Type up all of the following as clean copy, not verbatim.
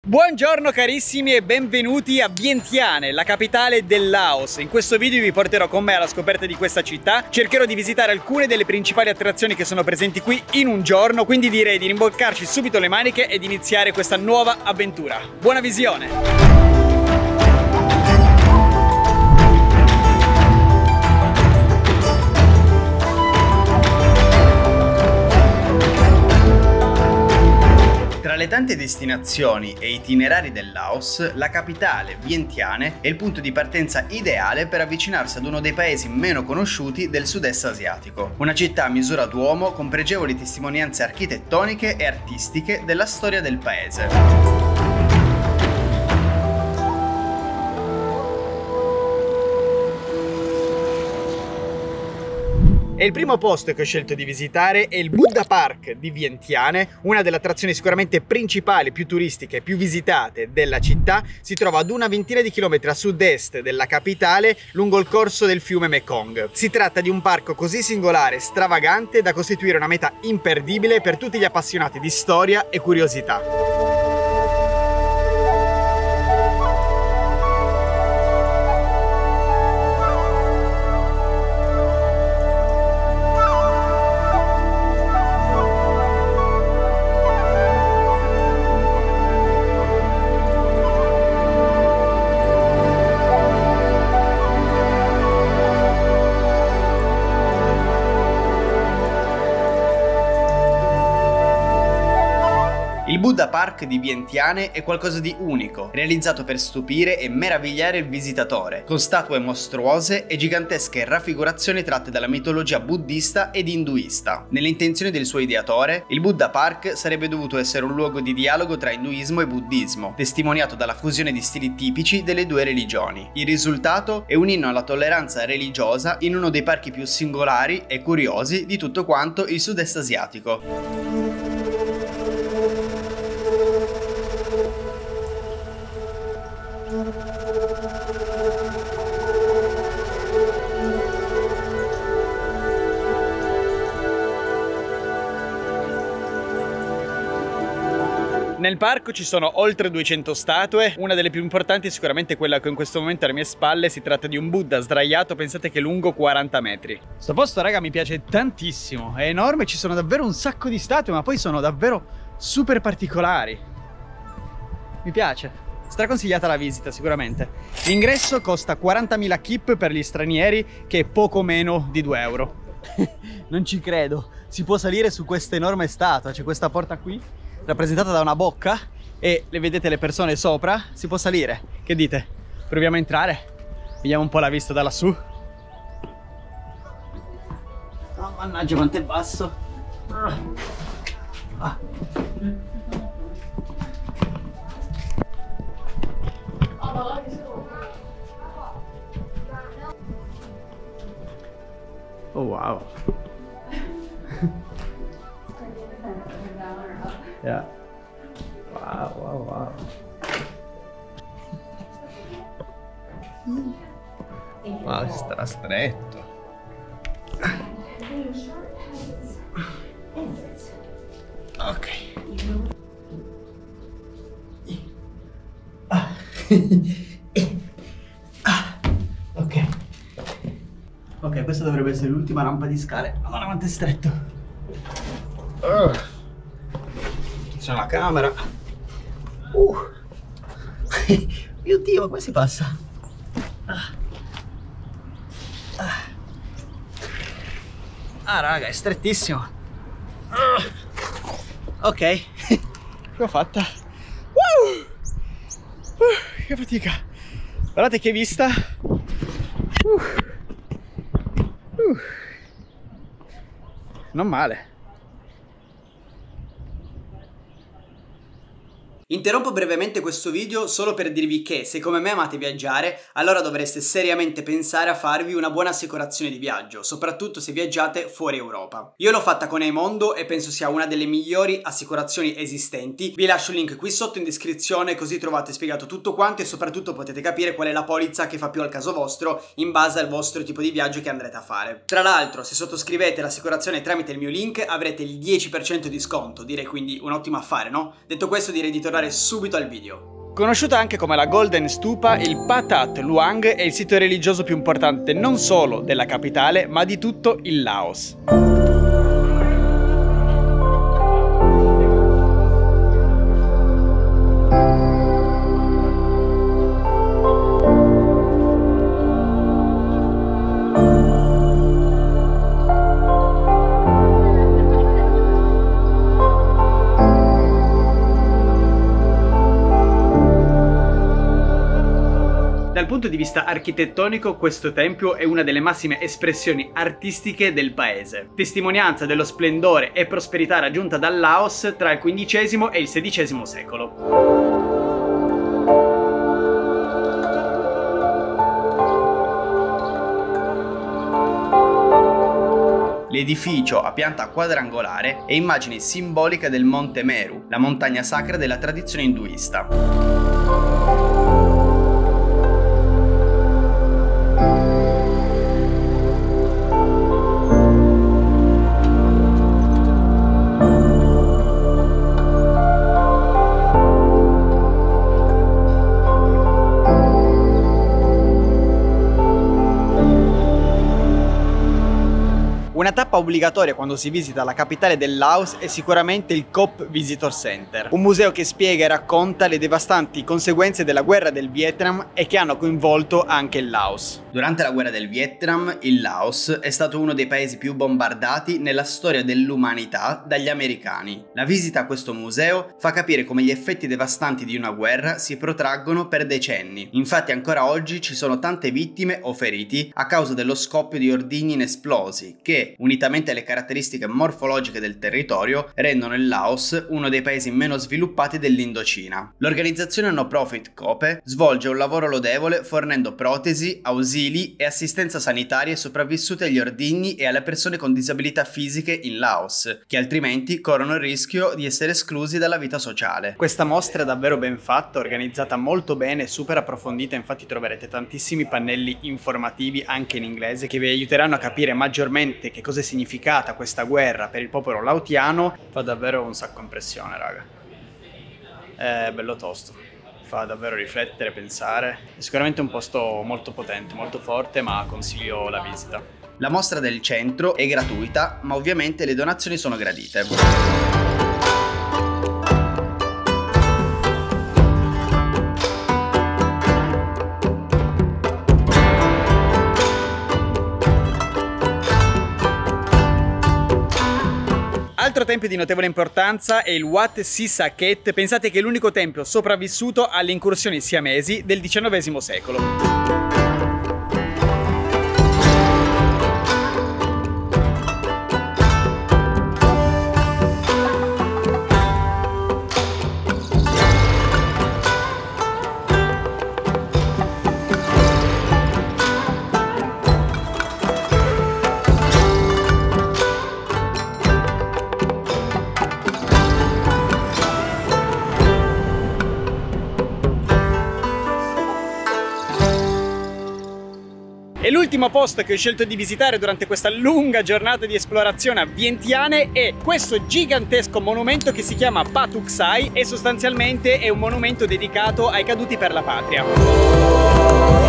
Buongiorno carissimi e benvenuti a Vientiane, la capitale del Laos. In questo video vi porterò con me alla scoperta di questa città. Cercherò di visitare alcune delle principali attrazioni che sono presenti qui in un giorno, quindi direi di rimboccarci subito le maniche ed iniziare questa nuova avventura. Buona visione! Tra le tante destinazioni e itinerari del Laos, la capitale, Vientiane, è il punto di partenza ideale per avvicinarsi ad uno dei paesi meno conosciuti del sud-est asiatico. Una città a misura d'uomo con pregevoli testimonianze architettoniche e artistiche della storia del paese. E il primo posto che ho scelto di visitare è il Buddha Park di Vientiane, una delle attrazioni sicuramente principali, più turistiche e più visitate della città. Si trova ad una ventina di chilometri a sud-est della capitale, lungo il corso del fiume Mekong. Si tratta di un parco così singolare e stravagante da costituire una meta imperdibile per tutti gli appassionati di storia e curiosità. Il Buddha Park di Vientiane è qualcosa di unico, realizzato per stupire e meravigliare il visitatore, con statue mostruose e gigantesche raffigurazioni tratte dalla mitologia buddista ed induista. Nelle intenzioni del suo ideatore, il Buddha Park sarebbe dovuto essere un luogo di dialogo tra induismo e buddismo, testimoniato dalla fusione di stili tipici delle due religioni. Il risultato è un inno alla tolleranza religiosa in uno dei parchi più singolari e curiosi di tutto quanto il sud-est asiatico. Nel parco ci sono oltre 200 statue, una delle più importanti è sicuramente quella che ho in questo momento alle mie spalle. Si tratta di un Buddha sdraiato, pensate che è lungo 40 metri. Sto posto, raga, mi piace tantissimo, è enorme, ci sono davvero un sacco di statue, ma poi sono davvero super particolari. Mi piace, straconsigliata la visita sicuramente. L'ingresso costa 40.000 kip per gli stranieri, che è poco meno di 2 euro. Non ci credo, si può salire su questa enorme statua, c'è questa porta qui rappresentata da una bocca e le vedete le persone sopra, si può salire. Che dite? Proviamo a entrare? Vediamo un po' la vista da lassù. Oh, mannaggia quanto è basso. Ah. Oh wow. Yeah. Wow, wow, wow. Wow, sarà stretto. Ok. Ok. Ok, questa dovrebbe essere l'ultima rampa di scale. Madonna quanto è stretto. C'è la camera. Mio Dio, ma come si passa? Raga, è strettissimo. Ok, l'ho fatta. Che fatica. Guardate che vista. Non male. Interrompo brevemente questo video solo per dirvi che se come me amate viaggiare, allora dovreste seriamente pensare a farvi una buona assicurazione di viaggio, soprattutto se viaggiate fuori Europa. Io l'ho fatta con Eimondo e penso sia una delle migliori assicurazioni esistenti. Vi lascio il link qui sotto in descrizione, così trovate spiegato tutto quanto e soprattutto potete capire qual è la polizza che fa più al caso vostro in base al vostro tipo di viaggio che andrete a fare. Tra l'altro, se sottoscrivete l'assicurazione tramite il mio link avrete il 10% di sconto, direi quindi un ottimo affare, no? Detto questo, direi di tornare arrivare subito al video. Conosciuta anche come la Golden Stupa, il Pathat Luang è il sito religioso più importante non solo della capitale, ma di tutto il Laos. Dal punto di vista architettonico, questo tempio è una delle massime espressioni artistiche del paese, testimonianza dello splendore e prosperità raggiunta dal Laos tra il XV e il XVI secolo. L'edificio a pianta quadrangolare è immagine simbolica del Monte Meru, la montagna sacra della tradizione induista. Una tappa obbligatoria quando si visita la capitale del Laos è sicuramente il Kop Visitor Center, un museo che spiega e racconta le devastanti conseguenze della guerra del Vietnam e che hanno coinvolto anche il Laos. Durante la guerra del Vietnam, il Laos è stato uno dei paesi più bombardati nella storia dell'umanità dagli americani. La visita a questo museo fa capire come gli effetti devastanti di una guerra si protraggono per decenni. Infatti ancora oggi ci sono tante vittime o feriti a causa dello scoppio di ordigni inesplosi che, unitamente alle caratteristiche morfologiche del territorio, rendono il Laos uno dei paesi meno sviluppati dell'Indocina. L'organizzazione no profit Kope svolge un lavoro lodevole fornendo protesi, ausili e assistenza sanitaria ai sopravvissuti agli ordigni e alle persone con disabilità fisiche in Laos, che altrimenti corrono il rischio di essere esclusi dalla vita sociale. Questa mostra è davvero ben fatta, organizzata molto bene e super approfondita, infatti troverete tantissimi pannelli informativi anche in inglese che vi aiuteranno a capire maggiormente che cosa è significata questa guerra per il popolo laotiano. Fa davvero un sacco impressione, raga. È bello tosto, fa davvero riflettere, pensare. È sicuramente un posto molto potente, molto forte, ma consiglio la visita. La mostra del centro è gratuita, ma ovviamente le donazioni sono gradite. Altro tempio di notevole importanza è il Wat Sisaket. Pensate che è l'unico tempio sopravvissuto alle incursioni siamesi del XIX secolo. E l'ultimo posto che ho scelto di visitare durante questa lunga giornata di esplorazione a Vientiane è questo gigantesco monumento che si chiama Patuk Sai e sostanzialmente è un monumento dedicato ai caduti per la patria.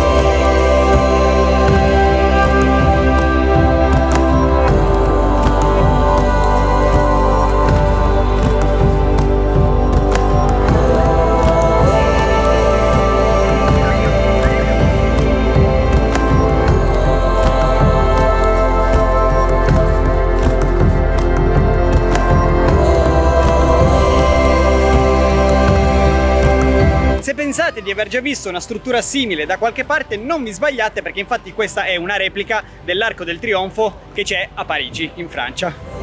Se pensate di aver già visto una struttura simile da qualche parte, non vi sbagliate, perché infatti questa è una replica dell'Arco del Trionfo che c'è a Parigi, in Francia.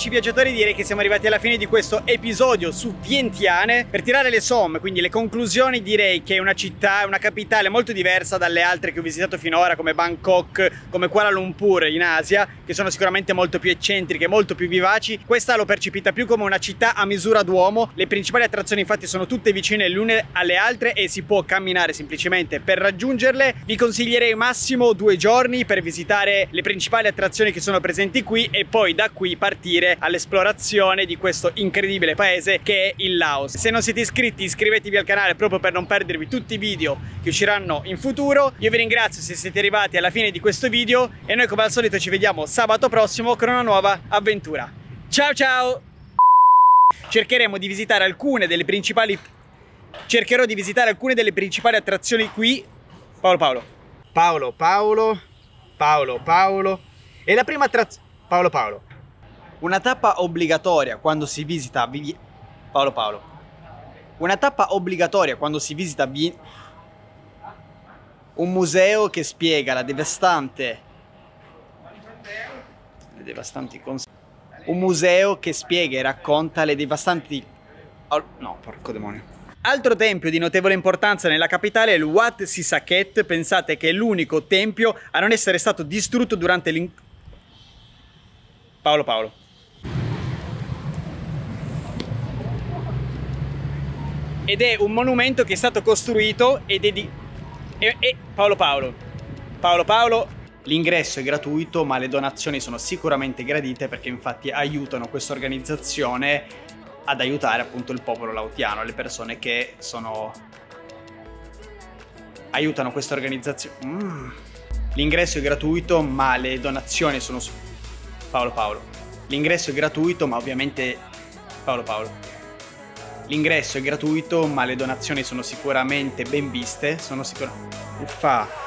amici viaggiatori, direi che siamo arrivati alla fine di questo episodio su Vientiane. Per tirare le somme, quindi le conclusioni, direi che è una città, è una capitale molto diversa dalle altre che ho visitato finora, come Bangkok, come Kuala Lumpur in Asia, che sono sicuramente molto più eccentriche, molto più vivaci. Questa l'ho percepita più come una città a misura d'uomo. Le principali attrazioni infatti sono tutte vicine le une alle altre e si può camminare semplicemente per raggiungerle. Vi consiglierei massimo 2 giorni per visitare le principali attrazioni che sono presenti qui e poi da qui partire all'esplorazione di questo incredibile paese che è il Laos. Se non siete iscritti, iscrivetevi al canale proprio per non perdervi tutti i video che usciranno in futuro. Io vi ringrazio se siete arrivati alla fine di questo video e noi come al solito ci vediamo sabato prossimo con una nuova avventura. Ciao ciao! Cercherò di visitare alcune delle principali attrazioni qui. Paolo. E la prima attrazione... Paolo. Una tappa obbligatoria quando si visita... Una tappa obbligatoria quando si visita... Un museo che spiega Un museo che spiega e racconta le devastanti... No, porco demonio. Altro tempio di notevole importanza nella capitale è il Wat Sisaket. Pensate che è l'unico tempio a non essere stato distrutto durante Paolo. Ed è un monumento che è stato costruito ed è di... Paolo. L'ingresso è gratuito, ma le donazioni sono sicuramente gradite perché infatti aiutano questa organizzazione ad aiutare appunto il popolo laotiano, le persone che aiutano questa organizzazione. L'ingresso è gratuito, ma le donazioni sono Paolo. L'ingresso è gratuito, ma ovviamente L'ingresso è gratuito, ma le donazioni sono sicuramente ben viste, Uffa.